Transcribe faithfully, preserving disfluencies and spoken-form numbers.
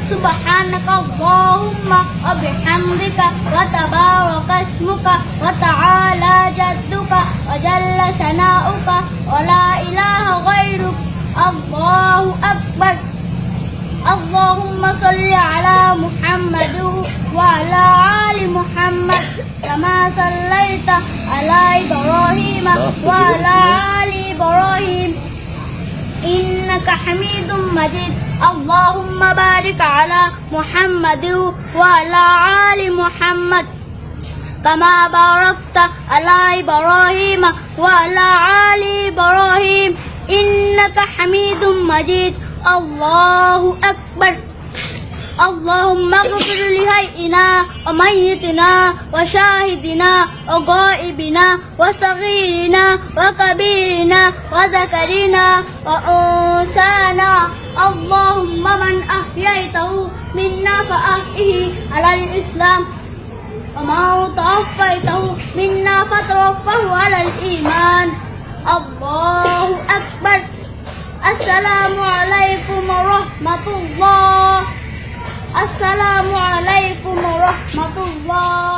سبحانك اللهم وبحمدك وتبارك اسمك وتعالى جدك وجل ثناؤك ولا إله غيرك. الله أكبر. اللهم صل على محمد وعلى آل محمد كما صليت على إبراهيم وعلى آل إبراهيم إنك حميد مجيد. اللهم بارك على محمد وعلى آل محمد كما باركت على إبراهيم وعلى آل إبراهيم إنك حميد مجيد. الله أكبر. اللهم اغفر لحينا وميتنا وشاهدنا وغائبنا وصغيرنا وكبيرنا وذكرنا وأنثانا. اللهم من أحييته منا فأحيه على الإسلام ومن توفيته منا فتوفه على الإيمان. الله أكبر. السلام عليكم ورحمة الله. السلام عليكم ورحمة الله.